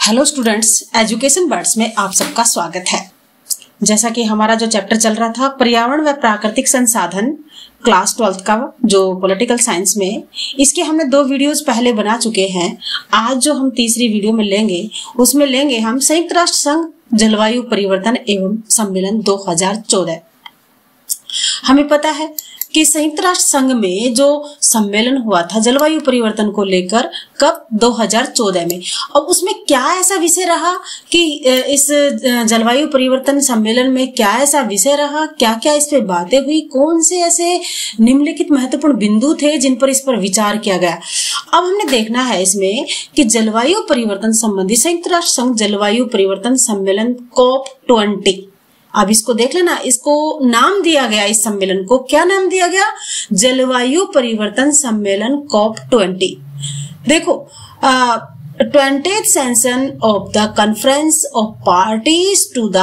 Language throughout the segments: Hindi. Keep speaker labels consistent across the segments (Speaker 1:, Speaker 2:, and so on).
Speaker 1: हेलो स्टूडेंट्स, एजुकेशन बर्ड्स में आप सबका स्वागत है। जैसा कि हमारा जो चैप्टर चल रहा था पर्यावरण व प्राकृतिक संसाधन क्लास 12 का जो पॉलिटिकल साइंस में, इसके हमने 2 वीडियोस पहले बना चुके हैं। आज जो हम तीसरी वीडियो में लेंगे उसमें लेंगे हम संयुक्त राष्ट्र संघ जलवायु परिवर्तन एवं सम्मेलन 2014। हमें पता है कि संयुक्त राष्ट्र संघ में जो सम्मेलन हुआ था जलवायु परिवर्तन को लेकर कब 2014 में, और उसमें क्या ऐसा विषय रहा कि इस जलवायु परिवर्तन सम्मेलन में क्या ऐसा विषय रहा, क्या क्या इस पे बातें हुई, कौन से ऐसे निम्नलिखित महत्वपूर्ण बिंदु थे जिन पर इस पर विचार किया गया। अब हमने देखना है इसमें कि जलवायु परिवर्तन संबंधी संयुक्त राष्ट्र संघ जलवायु परिवर्तन सम्मेलन COP20। अब इसको देख लेना, इसको नाम दिया गया, इस सम्मेलन को क्या नाम दिया गया? जलवायु परिवर्तन सम्मेलन COP20। देखो 20th session of the conference of parties to the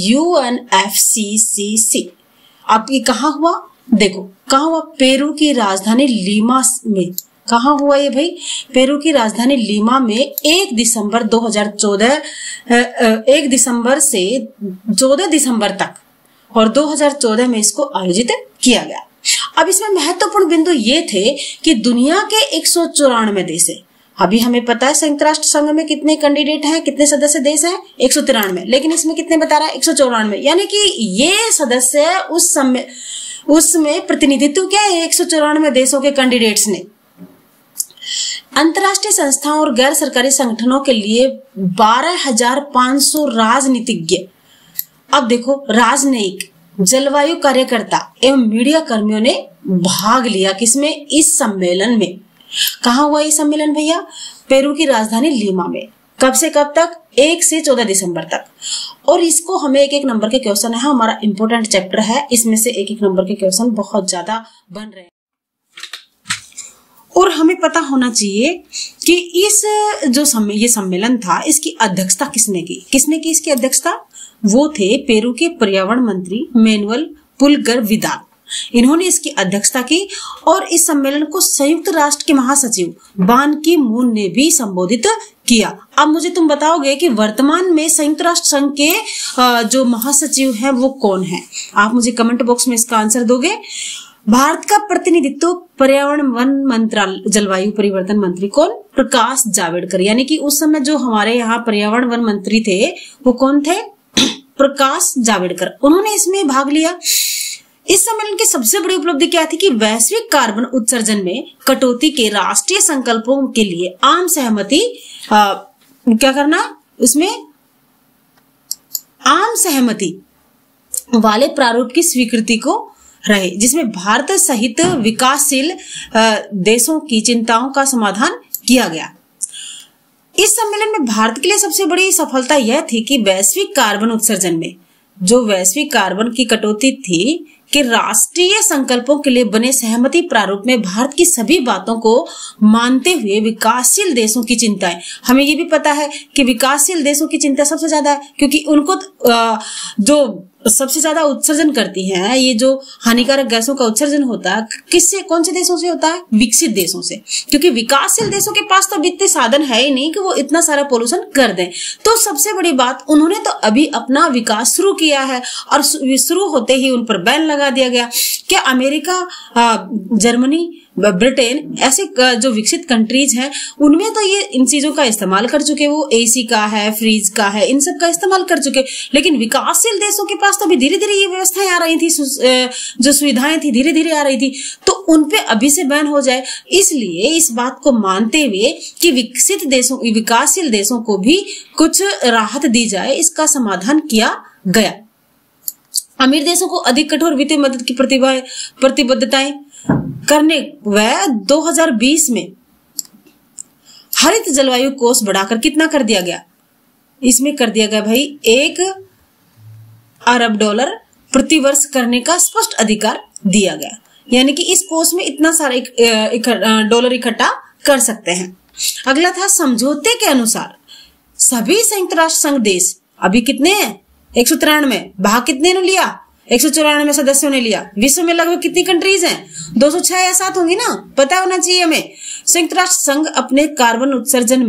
Speaker 1: UNFCCC। अब ये कहाँ हुआ? देखो कहाँ हुआ? पेरू की राजधानी लीमा में। कहाँ हुआ ये भाई? पेरू की राजधानी लीमा में 1 दिसंबर 2014, 1 दिसंबर से 14 दिसंबर तक, और 2014 में इसको आयोजित किया गया। अब इसमें महत्वपूर्ण बिंदु ये थे कि दुनिया के 194 देश है। अभी हमें पता है संयुक्त राष्ट्र संघ में कितने कैंडिडेट हैं, कितने सदस्य देश हैं? 193, लेकिन इसमें कितने बता रहा है? 194। यानी कि ये सदस्य उसमें प्रतिनिधित्व क्या है 194 देशों के कैंडिडेट्स ने। अंतर्राष्ट्रीय संस्थाओं और गैर सरकारी संगठनों के लिए 12,500 राजनीतिज्ञ, अब देखो राजनयिक, जलवायु कार्यकर्ता एवं मीडिया कर्मियों ने भाग लिया किसमें? इस सम्मेलन में। कहाँ हुआ ये सम्मेलन भैया? पेरू की राजधानी लीमा में। कब से कब तक? 1 से 14 दिसंबर तक। और इसको हमें एक नंबर के क्वेश्चन है, हमारा इंपोर्टेंट चैप्टर है, इसमें से एक नंबर के क्वेश्चन बहुत ज्यादा बन रहे हैं। और हमें पता होना चाहिए कि इस जो ये सम्मेलन था, इसकी अध्यक्षता किसने की? इसकी अध्यक्षता? वो थे पेरू के पर्यावरण मंत्री मैनुअल पुलगर विदाल। इन्होंने इसकी अध्यक्षता की और इस सम्मेलन को संयुक्त राष्ट्र के महासचिव बान की मून ने भी संबोधित किया। अब मुझे तुम बताओगे कि वर्तमान में संयुक्त राष्ट्र संघ के जो महासचिव हैं वो कौन है? आप मुझे कमेंट बॉक्स में इसका आंसर दोगे। भारत का प्रतिनिधित्व पर्यावरण वन मंत्रालय जलवायु परिवर्तन मंत्री कौन? प्रकाश जावड़ेकर। यानी कि उस समय जो हमारे यहाँ पर्यावरण वन मंत्री थे वो कौन थे? प्रकाश जावड़ेकर। उन्होंने इसमें भाग लिया। इस सम्मेलन की सबसे बड़ी उपलब्धि क्या थी कि वैश्विक कार्बन उत्सर्जन में कटौती के राष्ट्रीय संकल्पों के लिए आम सहमति क्या करना? उसमें आम सहमति वाले प्रारूप की स्वीकृति को रहे, जिसमें भारत सहित विकासशील देशों की चिंताओं का समाधान किया गया। इस सम्मेलन में भारत के लिए सबसे बड़ी सफलता यह थी कि वैश्विक कार्बन उत्सर्जन में जो वैश्विक कार्बन की कटौती थी कि राष्ट्रीय संकल्पों के लिए बने सहमति प्रारूप में भारत की सभी बातों को मानते हुए विकासशील देशों की चिंताएं, हमें ये भी पता है कि विकासशील देशों की चिंता सबसे ज्यादा है, क्योंकि उनको जो सबसे ज्यादा उत्सर्जन करती हैं, ये जो हानिकारक गैसों का उत्सर्जन होता है किससे, कौन से देशों से होता है? विकसित देशों से, क्योंकि विकासशील देशों के पास तो इतने साधन है ही नहीं कि वो इतना सारा पोल्यूशन कर दें। तो सबसे बड़ी बात, उन्होंने तो अभी अपना विकास शुरू किया है और शुरू होते ही उन पर बैन लगा दिया गया। क्या अमेरिका, जर्मनी, ब्रिटेन ऐसे जो विकसित कंट्रीज हैं उनमें तो ये इन चीजों का इस्तेमाल कर चुके, वो एसी का है, फ्रिज का है, इन सब का इस्तेमाल कर चुके। लेकिन विकासशील देशों के पास तो अभी धीरे धीरे ये व्यवस्थाएं आ रही थी, जो सुविधाएं थी धीरे धीरे आ रही थी, तो उनपे अभी से बैन हो जाए। इसलिए इस बात को मानते हुए कि विकसित देशों, विकासशील देशों को भी कुछ राहत दी जाए, इसका समाधान किया गया। अमीर देशों को अधिक कठोर वित्तीय मदद की प्रतिबद्धताएं करने व 2020 में हरित जलवायु कोष बढ़ाकर कितना कर दिया गया? इसमें कर दिया गया भाई $1 अरब प्रति वर्ष करने का स्पष्ट अधिकार दिया गया। यानी कि इस कोष में इतना सारा डॉलर इकट्ठा कर सकते हैं। अगला था समझौते के अनुसार सभी संयुक्त राष्ट्र संघ देश, अभी कितने हैं? 193। भाग कितने ने लिया? 194 सदस्यों ने लिया। विश्व में लगभग कितनी कंट्रीज हैं? 206 या 7 होंगी ना, पता होना चाहिए हमें। संयुक्त राष्ट्र संघ अपने कार्बन उत्सर्जन में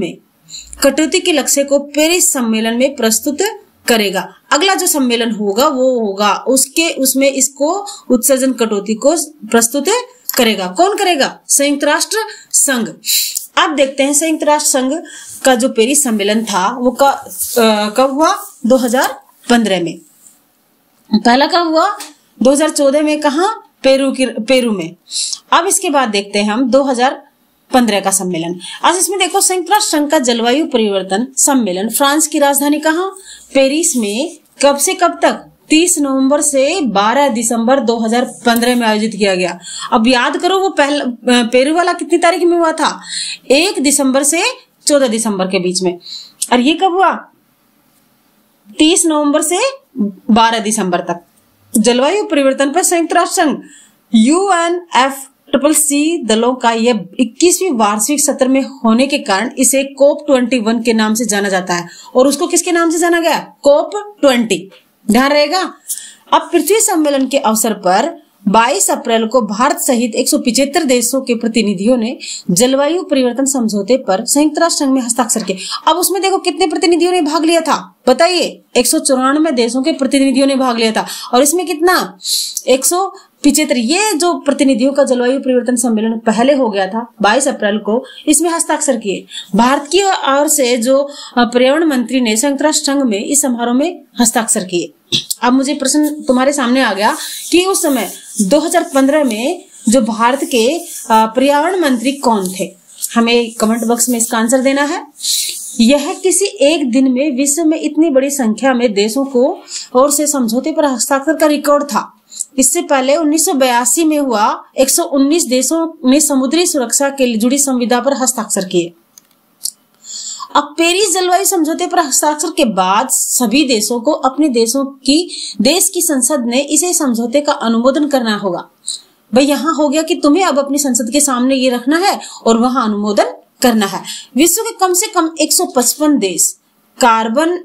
Speaker 1: कटौती के लक्ष्य को पेरिस सम्मेलन में प्रस्तुत करेगा। अगला जो सम्मेलन होगा वो होगा उसमें इसको उत्सर्जन कटौती को प्रस्तुत करेगा। कौन करेगा? संयुक्त राष्ट्र संघ। अब देखते हैं संयुक्त राष्ट्र संघ का जो पेरिस सम्मेलन था वो कब हुआ? 2015 में। पहला कब हुआ? 2014 में। कहा? पेरू में। अब इसके बाद देखते हैं हम 2015 का सम्मेलन। आज इसमें देखो, संयुक्त राष्ट्र संघ का जलवायु परिवर्तन सम्मेलन फ्रांस की राजधानी कहाँ? पेरिस में। कब से कब तक? 30 नवंबर से 12 दिसंबर 2015 में आयोजित किया गया। अब याद करो, वो पहला पेरू वाला कितनी तारीख में हुआ था? 1 दिसंबर से 14 दिसंबर के बीच में। और ये कब हुआ? 30 नवंबर से 12 दिसंबर तक। जलवायु परिवर्तन पर संयुक्त राष्ट्र संघ UNFCCC दलों का यह 21वीं वार्षिक सत्र में होने के कारण इसे COP21 के नाम से जाना जाता है। और उसको किसके नाम से जाना गया? COP20। ध्यान रहेगा। अब पृथ्वी सम्मेलन के अवसर पर 22 अप्रैल को भारत सहित 175 देशों के प्रतिनिधियों ने जलवायु परिवर्तन समझौते पर संयुक्त राष्ट्र संघ में हस्ताक्षर किए। अब उसमें देखो कितने प्रतिनिधियों ने भाग लिया था? बताइए। 194 देशों के प्रतिनिधियों ने भाग लिया था। और इसमें कितना? 175। ये जो प्रतिनिधियों का जलवायु परिवर्तन सम्मेलन पहले हो गया था 22 अप्रैल को, इसमें हस्ताक्षर किए। भारत की ओर से जो पर्यावरण मंत्री ने संयुक्त राष्ट्र संघ में इस समारोह में हस्ताक्षर किए। अब मुझे प्रश्न तुम्हारे सामने आ गया कि उस समय 2015 में जो भारत के पर्यावरण मंत्री कौन थे? हमें कमेंट बॉक्स में इसका आंसर देना है। यह किसी एक दिन में विश्व में इतनी बड़ी संख्या में देशों को ओर से समझौते पर हस्ताक्षर का रिकॉर्ड था। इससे पहले 1982 में हुआ। 119 देशों ने समुद्री सुरक्षा के लिए जुड़ी संविदा पर हस्ताक्षर किए। अब पेरिस जलवायु समझौते पर हस्ताक्षर के बाद सभी देशों को अपने देश की संसद ने इसे समझौते का अनुमोदन करना होगा। भाई यहाँ हो गया कि तुम्हें अब अपनी संसद के सामने ये रखना है और वहां अनुमोदन करना है। विश्व के कम से कम 155 देश कार्बन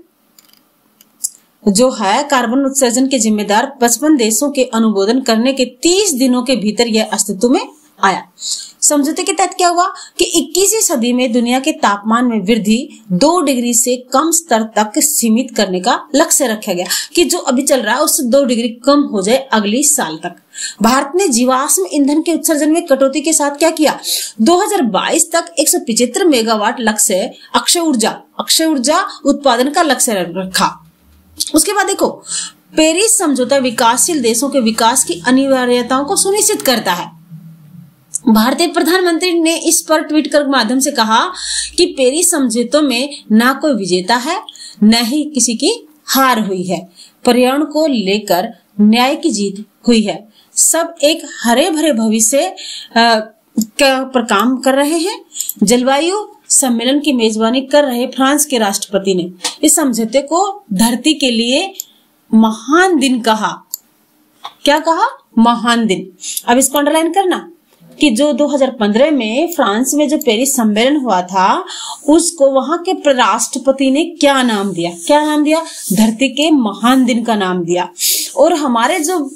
Speaker 1: उत्सर्जन के जिम्मेदार 55 देशों के अनुमोदन करने के 30 दिनों के भीतर यह अस्तित्व में आया। समझौते के तहत क्या हुआ कि 21वीं सदी में दुनिया के तापमान में वृद्धि 2 डिग्री से कम स्तर तक सीमित करने का लक्ष्य रखा गया, कि जो अभी चल रहा है उससे 2 डिग्री कम हो जाए अगली साल तक। भारत ने जीवाश्म ईंधन के उत्सर्जन में कटौती के साथ क्या किया? 2022 तक 175 मेगावाट लक्ष्य अक्षय ऊर्जा उत्पादन का लक्ष्य रखा। उसके बाद देखो, पेरिस समझौता विकासशील देशों के विकास की अनिवार्यताओं को सुनिश्चित करता है। भारतीय प्रधानमंत्री ने इस पर ट्वीट कर माध्यम से कहा कि पेरिस समझौतों में न कोई विजेता है न ही किसी की हार हुई है। पर्यावरण को लेकर न्याय की जीत हुई है। सब एक हरे भरे भविष्य पर काम कर रहे हैं। जलवायु सम्मेलन की मेजबानी कर रहे फ्रांस के राष्ट्रपति ने इस समझौते को धरती के लिए महान दिन कहा। क्या कहा? महान दिन। अब इसको अंडरलाइन करना कि जो 2015 में फ्रांस में जो पेरिस सम्मेलन हुआ था उसको वहां के राष्ट्रपति ने क्या नाम दिया? धरती के महान दिन का नाम दिया। और हमारे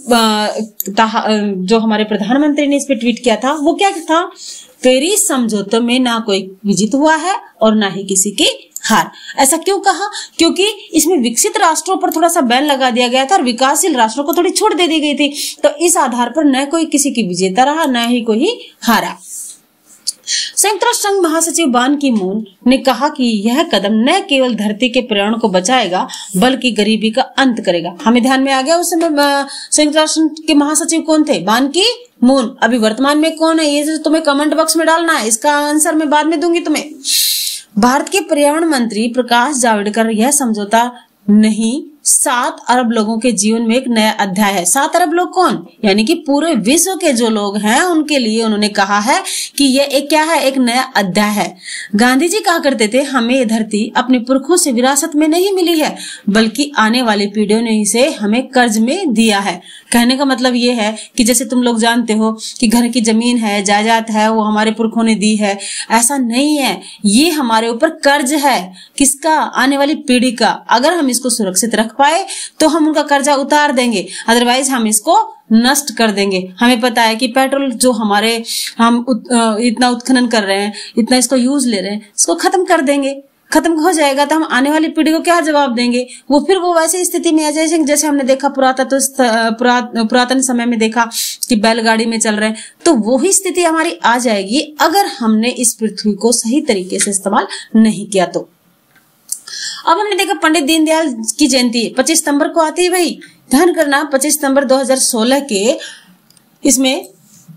Speaker 1: जो हमारे प्रधानमंत्री ने इस पे ट्वीट किया था वो क्या था? पेरिस समझौते में ना कोई विजित हुआ है और ना ही किसी की हार। ऐसा क्यों कहा? क्योंकि इसमें विकसित राष्ट्रों पर थोड़ा सा बैन लगा दिया गया था और विकासशील राष्ट्रों को थोड़ी छूट दे दी गई थी। तो इस आधार पर न कोई किसी की विजेता रहा न ही कोई हारा। संयुक्त राष्ट्र संघ महासचिव बान की मून ने कहा कि यह कदम न केवल धरती के पर्यावरण को बचाएगा बल्कि गरीबी का अंत करेगा। हमें ध्यान में आ गया उस समय संयुक्त राष्ट्र के महासचिव कौन थे? बान की मून। अभी वर्तमान में कौन है ये तुम्हें कमेंट बॉक्स में डालना है। इसका आंसर मैं बाद में दूंगी तुम्हें। भारत के पर्यावरण मंत्री प्रकाश जावड़ेकर यह समझौता नहीं 7 अरब लोगों के जीवन में एक नया अध्याय है। 7 अरब लोग कौन? यानी कि पूरे विश्व के जो लोग हैं उनके लिए उन्होंने कहा है कि यह एक क्या है? एक नया अध्याय है। गांधी जी कहा करते थे हमें ये धरती अपने पुरखों से विरासत में नहीं मिली है बल्कि आने वाली पीढ़ियों ने इसे हमें कर्ज में दिया है। कहने का मतलब ये है कि जैसे तुम लोग जानते हो कि घर की जमीन है, जायदाद है, वो हमारे पुरखों ने दी है। ऐसा नहीं है, ये हमारे ऊपर कर्ज है। किसका? आने वाली पीढ़ी का। अगर हम इसको सुरक्षित रख पाए तो हम उनका कर्जा उतार देंगे, अदरवाइज हम इसको नष्ट कर देंगे। हमें पता है कि पेट्रोल जो हम इतना उत्खनन कर रहे हैं, इतना इसको यूज ले रहे हैं, इसको खत्म कर देंगे। खत्म हो जाएगा तो हम आने वाली पीढ़ी को क्या जवाब देंगे? वो फिर वो वैसी स्थिति में आ जाएंगे जैसे हमने देखा पुरातन समय में देखा कि बैलगाड़ी में चल रहे हैं। तो वही स्थिति हमारी आ जाएगी अगर हमने इस पृथ्वी को सही तरीके से इस्तेमाल नहीं किया तो। अब हमने देखा पंडित दीनदयाल की जयंती 25 सितंबर को आती है भाई, ध्यान करना 25 सितंबर 2016 के इसमें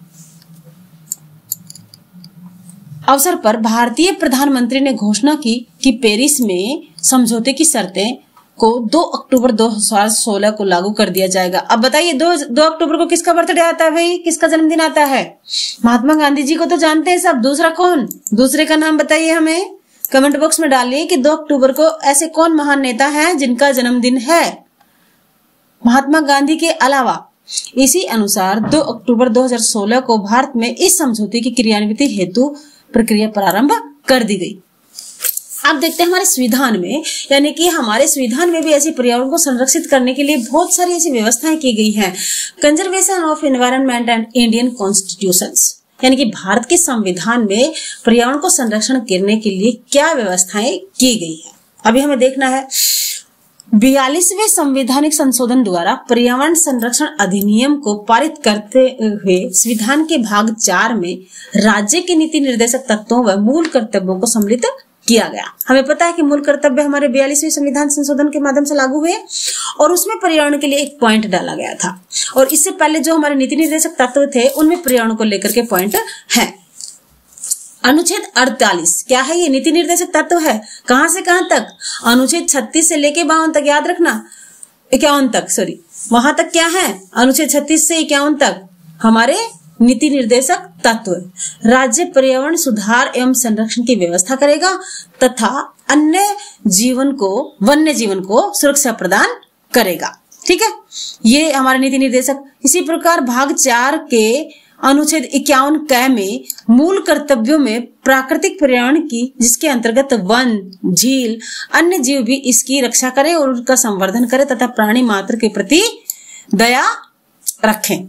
Speaker 1: अवसर पर भारतीय प्रधानमंत्री ने घोषणा की कि पेरिस में समझौते की शर्तें को 2 अक्टूबर 2016 को लागू कर दिया जाएगा। अब बताइए 2 अक्टूबर को किसका बर्थडे आता है भाई, किसका जन्मदिन आता है? महात्मा गांधी जी को तो जानते हैं सब, दूसरा कौन? दूसरे का नाम बताइए हमें, कमेंट बॉक्स में डालिए कि 2 अक्टूबर को ऐसे कौन महान नेता हैं जिनका जन्मदिन है महात्मा गांधी के अलावा। इसी अनुसार 2 अक्टूबर 2016 को भारत में इस समझौते की क्रियान्विति हेतु प्रक्रिया प्रारंभ कर दी गई। अब देखते हैं हमारे संविधान में, यानी कि हमारे संविधान में भी ऐसी पर्यावरण को संरक्षित करने के लिए बहुत सारी ऐसी व्यवस्थाएं की गई हैं। Conservation of environment and Indian constitutions, यानी कि भारत के संविधान में पर्यावरण को संरक्षण करने के लिए क्या व्यवस्थाएं की गई है, अभी हमें देखना है। 42वें संवैधानिक संशोधन द्वारा पर्यावरण संरक्षण अधिनियम को पारित करते हुए संविधान के भाग 4 में राज्य के नीति निर्देशक तत्वों व मूल कर्तव्यों को सम्मिलित किया गया। हमें पता है कि मूल कर्तव्य हमारे 42वें संविधान संशोधन के माध्यम से लागू हुए और उसमें पर्यावरण के लिए एक पॉइंट डाला गया था, और इससे पहले जो हमारे नीति निर्देशक तत्व थे उनमें पर्यावरण को लेकर के पॉइंट है। अनुच्छेद 48 क्या है? ये नीति निर्देशक तत्व है। कहां से कहां तक? अनुच्छेद 36 से लेके 52 तक, याद रखना 51 तक, सॉरी वहां तक क्या है? अनुच्छेद 36 से 51 तक हमारे नीति निर्देशक तत्व। राज्य पर्यावरण सुधार एवं संरक्षण की व्यवस्था करेगा तथा वन्य जीवन को सुरक्षा प्रदान करेगा। ठीक है, ये हमारे नीति निर्देशक। इसी प्रकार भाग 4 के अनुच्छेद 51 क में मूल कर्तव्यों में प्राकृतिक पर्यावरण की, जिसके अंतर्गत वन, झील, अन्य जीव भी इसकी रक्षा करें और उनका संवर्धन करें तथा प्राणी मात्र के प्रति दया रखें।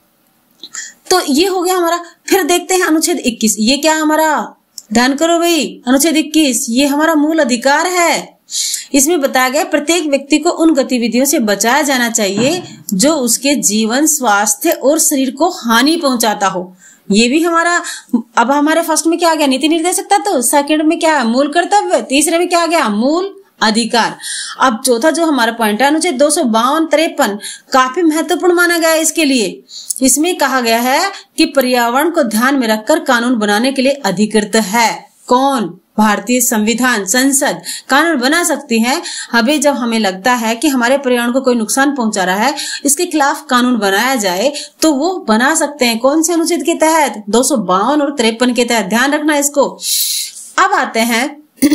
Speaker 1: तो ये हो गया हमारा। फिर देखते हैं अनुच्छेद 21, ये क्या हमारा? ध्यान करो भाई, अनुच्छेद 21 ये हमारा मूल अधिकार है। इसमें बताया गया प्रत्येक व्यक्ति को उन गतिविधियों से बचाया जाना चाहिए जो उसके जीवन, स्वास्थ्य और शरीर को हानि पहुंचाता हो। ये भी हमारा, अब हमारे फर्स्ट में क्या आ गया? नीति निर्देशक तत्व। सेकंड में क्या है? मूल कर्तव्य। तीसरे में क्या आ गया? मूल अधिकार। अब चौथा जो हमारा पॉइंट है अनुच्छेद 252-53 काफी महत्वपूर्ण माना गया है इसके लिए। इसमें कहा गया है कि पर्यावरण को ध्यान में रखकर कानून बनाने के लिए अधिकृत है। कौन? भारतीय संविधान, संसद कानून बना सकती है। अभी जब हमें लगता है कि हमारे पर्यावरण को कोई नुकसान पहुंचा रहा है, इसके खिलाफ कानून बनाया जाए तो वो बना सकते हैं। कौन से अनुच्छेद के तहत? 252 और 53 के तहत। ध्यान रखना इसको। अब आते हैं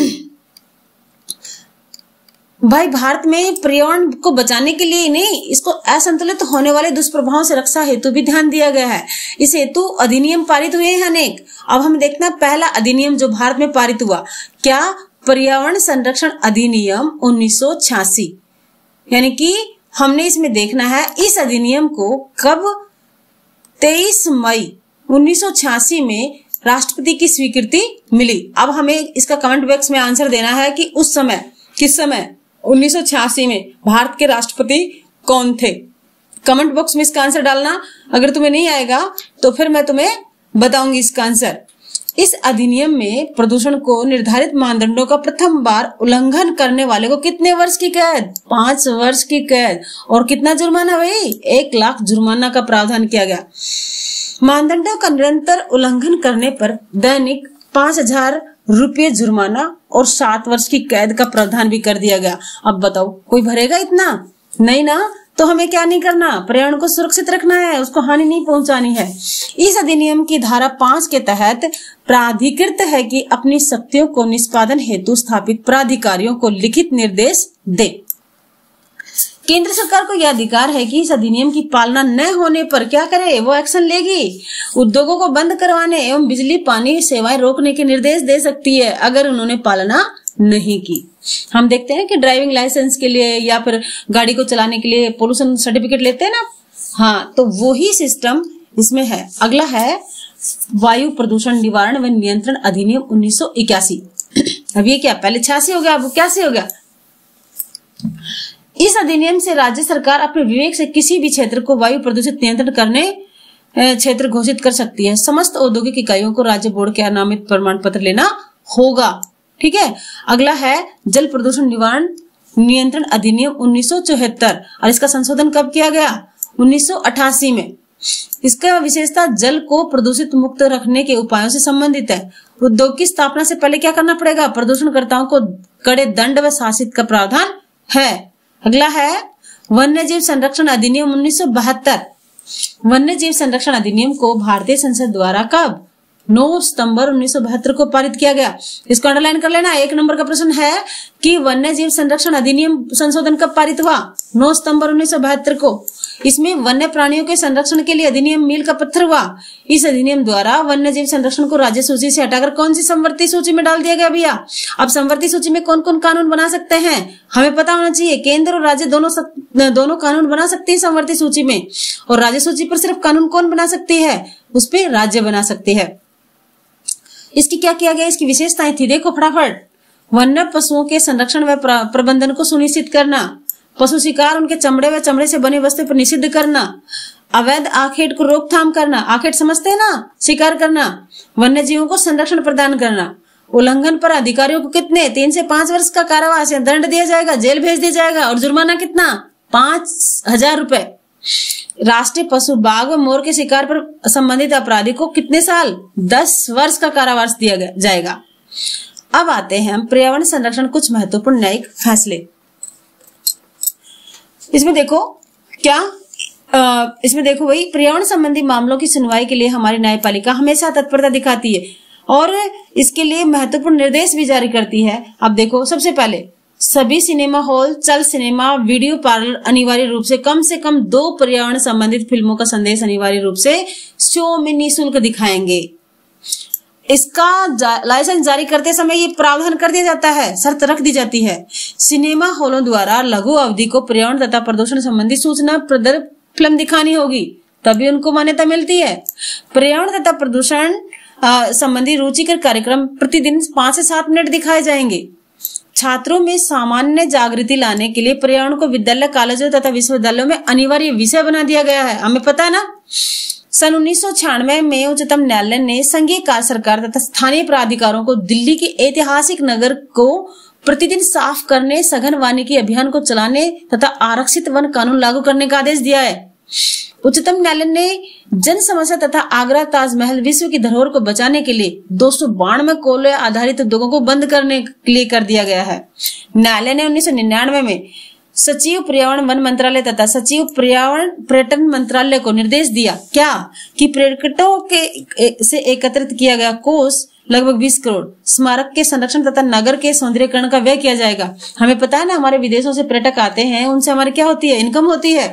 Speaker 1: भाई, भारत में पर्यावरण को बचाने के लिए नहीं, इसको असंतुलित होने वाले दुष्प्रभावों से रक्षा हेतु भी ध्यान दिया गया है। इस हेतु अधिनियम पारित हुए हैं अनेक। अब हम देखना पहला अधिनियम जो भारत में पारित हुआ, क्या? पर्यावरण संरक्षण अधिनियम 1986। यानी कि हमने इसमें देखना है इस अधिनियम को कब? 23 मई 1986 में राष्ट्रपति की स्वीकृति मिली। अब हमें इसका कमेंट बॉक्स में आंसर देना है कि उस समय, किस समय 1986 में भारत के राष्ट्रपति कौन थे? कमेंट बॉक्स में इसका आंसर डालना। अगर तुम्हें नहीं आएगा तो फिर मैं तुम्हें बताऊंगी इसका आंसर। इस अधिनियम में प्रदूषण को निर्धारित मानदंडों का प्रथम बार उल्लंघन करने वाले को कितने वर्ष की कैद? 5 वर्ष की कैद और कितना जुर्माना भाई? 1 लाख जुर्माना का प्रावधान किया गया। मानदंडों का निरंतर उल्लंघन करने पर दैनिक 5,000 रुपये जुर्माना और 7 वर्ष की कैद का प्रावधान भी कर दिया गया। अब बताओ कोई भरेगा इतना? नहीं ना। तो हमें क्या नहीं करना? पर्यावरण को सुरक्षित रखना है, उसको हानि नहीं पहुंचानी है। इस अधिनियम की धारा 5 के तहत प्राधिकृत है कि अपनी शक्तियों को निष्पादन हेतु स्थापित प्राधिकारियों को लिखित निर्देश दे। केंद्र सरकार को यह अधिकार है कि इस अधिनियम की पालना न होने पर क्या करे? वो एक्शन लेगी। उद्योगों को बंद करवाने एवं बिजली पानी सेवाएं रोकने के निर्देश दे सकती है अगर उन्होंने पालना नहीं की। हम देखते हैं कि ड्राइविंग लाइसेंस के लिए या फिर गाड़ी को चलाने के लिए पोल्यूशन सर्टिफिकेट लेते हैं ना, हाँ, तो वही सिस्टम इसमें है। अगला है वायु प्रदूषण निवारण व नियंत्रण अधिनियम 1981। अब ये क्या, पहले 86 हो गया, अब 81 हो गया। इस अधिनियम से राज्य सरकार अपने विवेक से किसी भी क्षेत्र को वायु प्रदूषित नियंत्रण करने क्षेत्र घोषित कर सकती है। समस्त औद्योगिक इकाइयों को राज्य बोर्ड के नामित प्रमाण पत्र लेना होगा। ठीक है। अगला है जल प्रदूषण निवारण नियंत्रण अधिनियम 1974 और इसका संशोधन कब किया गया, 1988 में। इसका विशेषता जल को प्रदूषित मुक्त रखने के उपायों से संबंधित है। उद्योग की स्थापना से पहले क्या करना पड़ेगा, प्रदूषणकर्ताओं को कड़े दंड व शासित का प्रावधान है। अगला है वन्य जीव संरक्षण अधिनियम 1972। वन्य जीव संरक्षण अधिनियम को भारतीय संसद द्वारा कब, 9 सितंबर 1972 को पारित किया गया। इसको अंडरलाइन कर लेना। 1 नंबर का प्रश्न है कि वन्य जीव संरक्षण अधिनियम संशोधन कब पारित हुआ, 9 सितंबर 1972 को। इसमें वन्य प्राणियों के संरक्षण के लिए अधिनियम मील का पत्थर हुआ। इस अधिनियम द्वारा वन्य जीव संरक्षण को राज्य सूची से हटाकर कौन सी संवर्ती सूची में डाल दिया गया भैया। अब संवर्ती सूची में कौन कौन कानून बना सकते हैं हमें पता होना चाहिए। केंद्र और राज्य दोनों कानून बना सकते हैं संवर्ती सूची में, और राज्य सूची पर सिर्फ कानून कौन बना सकती है, उस पर राज्य बना सकती है। इसकी क्या किया गया, इसकी विशेषताएं थी, देखो फटाफट। वन्य पशुओं के संरक्षण व प्रबंधन को सुनिश्चित करना, पशु शिकार उनके चमड़े व चमड़े से बनी वस्तु पर निषिद्ध करना, अवैध आखेट को रोकथाम करना, आखेट समझते हैं ना, शिकार करना, वन्य जीवों को संरक्षण प्रदान करना। उल्लंघन पर अधिकारियों को कितने 3 से 5 वर्ष का कारावास या दंड दिया जाएगा, जेल भेज दिया जाएगा, और जुर्माना कितना 5,000 रुपए। राष्ट्रीय पशु बाघ व मोर के शिकार पर संबंधित अपराधी को कितने साल, 10 वर्ष का कारावास दिया जाएगा। अब आते हैं हम पर्यावरण संरक्षण कुछ महत्वपूर्ण न्यायिक फैसले। इसमें देखो क्या, इसमें देखो भाई, पर्यावरण संबंधी मामलों की सुनवाई के लिए हमारी न्यायपालिका हमेशा तत्परता दिखाती है और इसके लिए महत्वपूर्ण निर्देश भी जारी करती है। अब देखो, सबसे पहले सभी सिनेमा हॉल, चल सिनेमा, वीडियो पार्लर अनिवार्य रूप से कम 2 पर्यावरण संबंधित फिल्मों का संदेश अनिवार्य रूप से शो में निःशुल्क दिखाएंगे। इसका लाइसेंस जारी करते समय ये प्रावधान कर दिया जाता है, शर्त रख दी जाती है। सिनेमा हॉलों द्वारा लघु अवधि को पर्यावरण तथा प्रदूषण संबंधी सूचना प्रदर्शित फिल्म दिखानी होगी, तभी उनको मान्यता मिलती है। पर्यावरण तथा प्रदूषण संबंधी रुचिकर कार्यक्रम प्रतिदिन 5 से 7 मिनट दिखाए जाएंगे। छात्रों में सामान्य जागृति लाने के लिए पर्यावरण को विद्यालय, कॉलेजों तथा विश्वविद्यालयों में अनिवार्य विषय बना दिया गया है, हमें पता है ना। सन 1996 में उच्चतम न्यायालय ने संघीय सरकार तथा स्थानीय प्राधिकारों को दिल्ली के ऐतिहासिक नगर को प्रतिदिन साफ करने, सघन वानिकी अभियान को चलाने तथा आरक्षित वन कानून लागू करने का आदेश दिया है। उच्चतम न्यायालय ने जन समस्या तथा आगरा ताजमहल विश्व की धरोहर को बचाने के लिए 292 कोयले आधारित उद्योगों को बंद करने के लिए कर दिया गया है। न्यायालय ने 1999 में सचिव पर्यावरण वन मंत्रालय तथा सचिव पर्यावरण पर्यटन मंत्रालय को निर्देश दिया क्या, कि पर्यटकों के से एकत्रित किया गया कोष लगभग 20 करोड़ स्मारक के संरक्षण तथा नगर के सौंदर्यीकरण का व्यय किया जाएगा। हमें पता है ना, हमारे विदेशों से पर्यटक आते हैं, उनसे हमारी क्या होती है, इनकम होती है।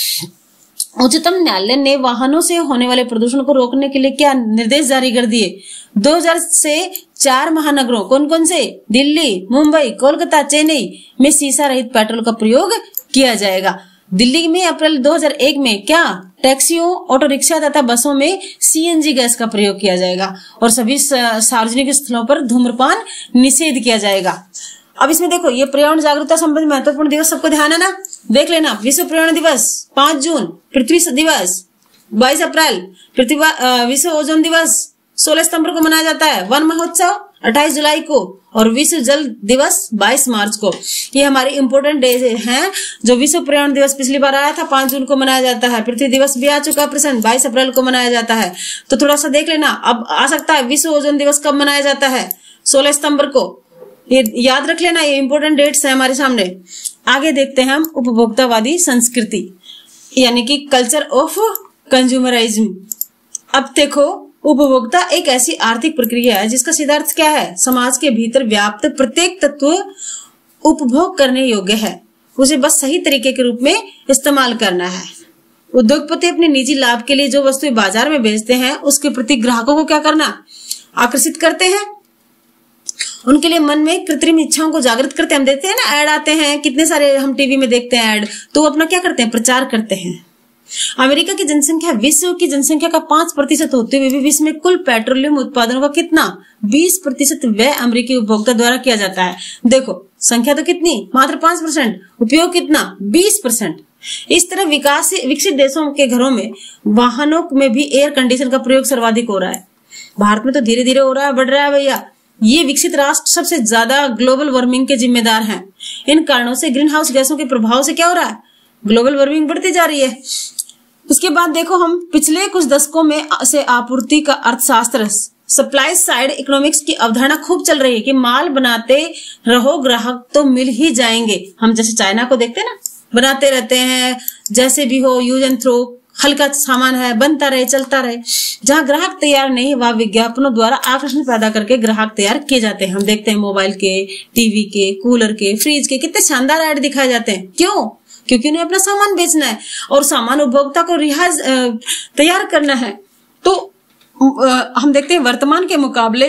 Speaker 1: उच्चतम न्यायालय ने वाहनों से होने वाले प्रदूषण को रोकने के लिए क्या निर्देश जारी कर दिए। 2000 से 4 महानगरों, कौन कौन से, दिल्ली, मुंबई, कोलकाता, चेन्नई में शीशा रहित पेट्रोल का प्रयोग किया जाएगा। दिल्ली में अप्रैल 2001 में क्या, टैक्सियों, ऑटो रिक्शा तथा बसों में सीएनजी गैस का प्रयोग किया जाएगा और सभी सार्वजनिक स्थलों पर धूम्रपान निषेध किया जाएगा। अब इसमें देखो, ये पर्यावरण जागरूकता संबंधी महत्वपूर्ण दिवस सबको ध्यान है ना, देख लेना। विश्व पर्यावरण दिवस 5 जून, पृथ्वी दिवस 22 अप्रैल, विश्व ओजोन दिवस 16 सितंबर को मनाया जाता है, वन महोत्सव 28 जुलाई को और विश्व जल दिवस 22 मार्च को। ये हमारे इम्पोर्टेंट डेज हैं। जो विश्व पर्यावरण दिवस पिछली बार आया था 5 जून को मनाया जाता है, पृथ्वी दिवस भी आ चुका है प्रेजेंट, 22 अप्रैल को मनाया जाता है। तो थोड़ा सा देख लेना। अब आ सकता है विश्व ओजोन दिवस कब मनाया जाता है, 16 सितंबर को, ये याद रख लेना, ये इंपोर्टेंट डेट्स है हमारे सामने। आगे देखते हैं हम उपभोक्तावादी संस्कृति यानी कि कल्चर ऑफ कंज्यूमरिज्म। अब देखो, उपभोक्ता एक ऐसी आर्थिक प्रक्रिया है जिसका सिद्धांत क्या है, समाज के भीतर व्याप्त प्रत्येक तत्व उपभोग करने योग्य है, उसे बस सही तरीके के रूप में इस्तेमाल करना है। उद्योगपति अपने निजी लाभ के लिए जो वस्तुएं बाजार में बेचते हैं उसके प्रति ग्राहकों को क्या करना, आकर्षित करते हैं, उनके लिए मन में कृत्रिम इच्छाओं को जागृत करते हैं। हम देखते हैं ना, ऐड आते हैं कितने सारे, हम टीवी में देखते हैं ऐड, तो वो अपना क्या करते हैं, प्रचार करते हैं। अमेरिका की जनसंख्या विश्व की जनसंख्या का 5% होते हुए भी विश्व में कुल पेट्रोलियम उत्पादनों का कितना 20% व्यय अमेरिकी उपभोक्ता द्वारा किया जाता है। देखो संख्या तो कितनी, मात्र 5%, उपयोग कितना 20%। इस तरह विकसित देशों के घरों में वाहनों में भी एयर कंडीशन का प्रयोग सर्वाधिक हो रहा है। भारत में तो धीरे धीरे हो रहा है, बढ़ रहा है भैया। ये विकसित राष्ट्र सबसे ज्यादा ग्लोबल वार्मिंग के जिम्मेदार हैं। इन कारणों से ग्रीन हाउस गैसों के प्रभाव से क्या हो रहा है, ग्लोबल वार्मिंग बढ़ती जा रही है। उसके बाद देखो हम पिछले कुछ दशकों में से आपूर्ति का अर्थशास्त्र सप्लाई साइड इकोनॉमिक्स की अवधारणा खूब चल रही है कि माल बनाते रहो ग्राहक तो मिल ही जाएंगे। हम जैसे चाइना को देखते हैं ना, बनाते रहते हैं, जैसे भी हो यूज एंड थ्रो, हल्का सामान है, बनता रहे चलता रहे। जहां ग्राहक तैयार नहीं वह विज्ञापनों द्वारा आकर्षण पैदा करके ग्राहक तैयार किए जाते हैं। हम देखते हैं मोबाइल के, टीवी के, कूलर के, फ्रिज के कितने शानदार ऐड दिखाए जाते हैं। क्यों? क्योंकि उन्हें अपना सामान बेचना है और सामान उपभोक्ता को रिहाज तैयार करना है। तो हम देखते हैं वर्तमान के मुकाबले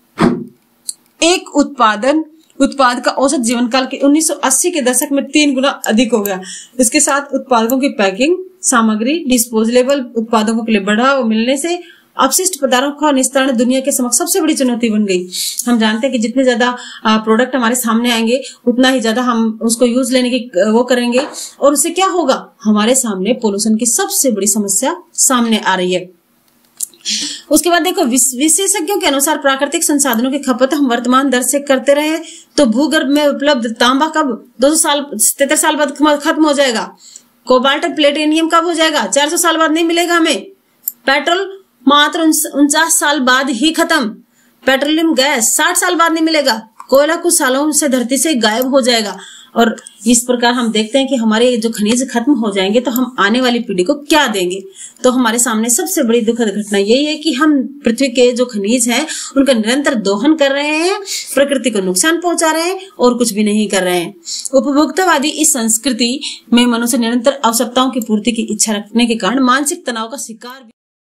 Speaker 1: एक उत्पाद का औसत जीवन काल के 1980 के दशक में 3 गुना अधिक हो गया। इसके साथ उत्पादों की पैकिंग सामग्री, डिस्पोजेबल उत्पादों के लिए बढ़ावा मिलने से अपशिष्ट पदार्थों का निस्तारण दुनिया के समक्ष सबसे बड़ी चुनौती बन गई। हम जानते हैं कि जितने ज्यादा प्रोडक्ट हमारे सामने आएंगे उतना ही ज्यादा हम उसको यूज लेने की वो करेंगे और उससे क्या होगा, हमारे सामने पोल्यूशन की सबसे बड़ी समस्या सामने आ रही है। उसके बाद देखो विशेषज्ञों के अनुसार प्राकृतिक संसाधनों की खपत हम वर्तमान दर से करते रहे तो भूगर्भ में उपलब्ध तांबा कब 73 साल बाद खत्म हो जाएगा। कोबाल्ट प्लेटिनियम कब हो जाएगा, 400 साल बाद नहीं मिलेगा हमें। पेट्रोल मात्र 49 साल बाद ही खत्म। पेट्रोलियम गैस 60 साल बाद नहीं मिलेगा। कोयला कुछ सालों से धरती से गायब हो जाएगा। और इस प्रकार हम देखते हैं कि हमारे जो खनिज खत्म हो जाएंगे तो हम आने वाली पीढ़ी को क्या देंगे। तो हमारे सामने सबसे बड़ी दुखद घटना यही है कि हम पृथ्वी के जो खनिज हैं उनका निरंतर दोहन कर रहे हैं, प्रकृति को नुकसान पहुंचा रहे हैं और कुछ भी नहीं कर रहे हैं। उपभोक्तावादी इस संस्कृति में मनुष्य निरंतर आवश्यकताओं की पूर्ति की इच्छा रखने के कारण मानसिक तनाव का शिकार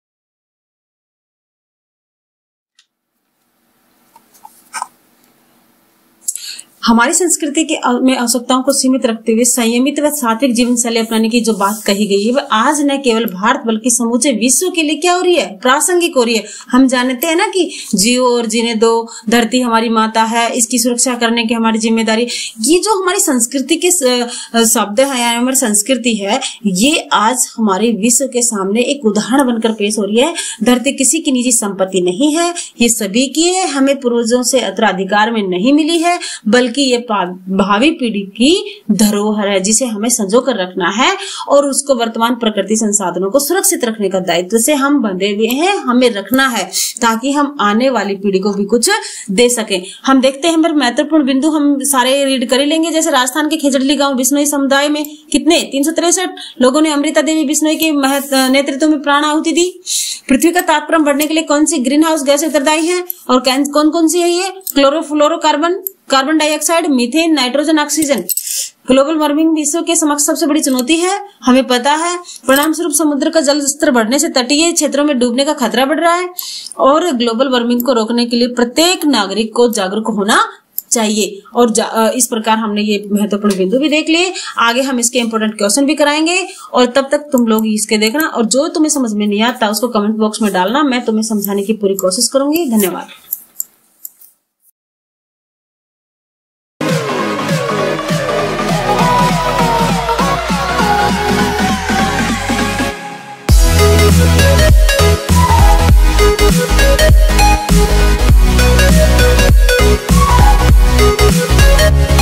Speaker 1: हमारी संस्कृति के में आवश्यकताओं को सीमित रखते हुए संयमित व सात्विक जीवन शैली अपनाने की जो बात कही गई है वह आज न केवल भारत बल्कि समूचे विश्व के लिए क्या हो रही है, प्रासंगिक हो रही है। हम जानते हैं ना कि जियो और जीने दो, धरती हमारी माता है, इसकी सुरक्षा करने की हमारी जिम्मेदारी। ये जो हमारी संस्कृति के शब्द है या हमारी संस्कृति है, ये आज हमारे विश्व के सामने एक उदाहरण बनकर पेश हो रही है। धरती किसी की निजी संपत्ति नहीं है, ये सभी की है, हमें पूर्वजों से उत्तराधिकार में नहीं मिली है बल्कि ये भावी पीढ़ी की धरोहर है जिसे हमें संजो कर रखना है और उसको वर्तमान प्रकृति संसाधनों को सुरक्षित रखने का दायित्व से हम बंधे हुए हैं, हमें रखना है ताकि हम आने वाली पीढ़ी को भी कुछ दे सके। हम देखते हैं महत्वपूर्ण बिंदु हम सारे रीड कर लेंगे। जैसे राजस्थान के खेजड़ली गांव बिश्नोई समुदाय में कितने 363 लोगों ने अमृता देवी बिश्नोई के नेतृत्व में प्राण आहुति दी। पृथ्वी का तापक्रम बढ़ने के लिए कौन सी ग्रीन हाउस गैस उत्तरदायी है और कौन कौन सी है ये, chlorofluorocarbon, carbon dioxide, methane, nitrogen, oxygen. Global warming विश्व के समक्ष सबसे बड़ी चुनौती है, हमें पता है। परिणाम स्वरूप समुद्र का जल स्तर बढ़ने से तटीय क्षेत्रों में डूबने का खतरा बढ़ रहा है और ग्लोबल वार्मिंग को रोकने के लिए प्रत्येक नागरिक को जागरूक होना चाहिए। और इस प्रकार हमने ये महत्वपूर्ण बिंदु भी देख लिए। आगे हम इसके इंपोर्टेंट क्वेश्चन भी कराएंगे और तब तक तुम लोग इसके देखना और जो तुम्हें समझ में नहीं आता उसको कमेंट बॉक्स में डालना, मैं तुम्हें समझाने की पूरी कोशिश करूंगी। धन्यवाद।
Speaker 2: We'll be right back.